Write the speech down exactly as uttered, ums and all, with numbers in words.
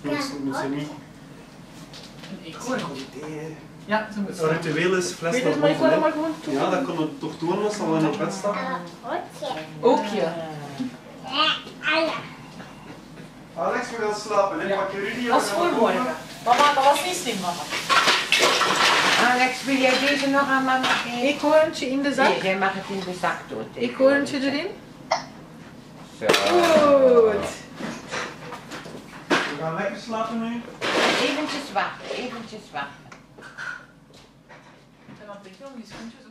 Moet ze niet. Goed. Ja, zo moet het Het ritueel is fles naar maar ik wil boven. maar gewoon toe. Ja, dat kan het toch doen als we in het bed staan. Ook ja. Alex, we gaan slapen. Hè? Pak je Rudy Dat is voor morgen. Mama, dat was niet slim, mama. Alex, wil jij deze nog aan mama geven? Eekhoorntje in de zak. Nee, jij mag het in de zak doen. Eekhoorntje erin. Zo. Goed. We gaan lekker slapen nu. Eventjes wachten, eventjes wachten. En dan denk je nog die schoentjes